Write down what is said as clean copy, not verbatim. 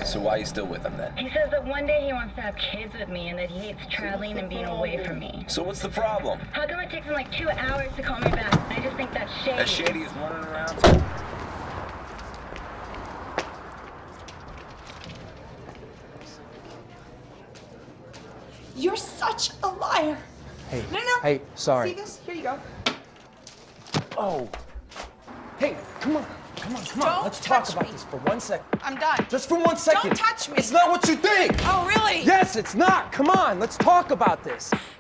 So why are you still with him then? He says that one day he wants to have kids with me and that he hates traveling and being away from me. So what's the problem? How come it takes him like 2 hours to call me back? I just think that's shady. That shady is running around. You're such a liar. Hey. No. Hey, sorry. See this? Here you go. Oh. Hey, come on. Don't Let's talk touch about me. this for 1 second. I'm done. Just for 1 second. Don't touch me. It's not what you think. Oh, really? Yes, it's not. Come on, let's talk about this.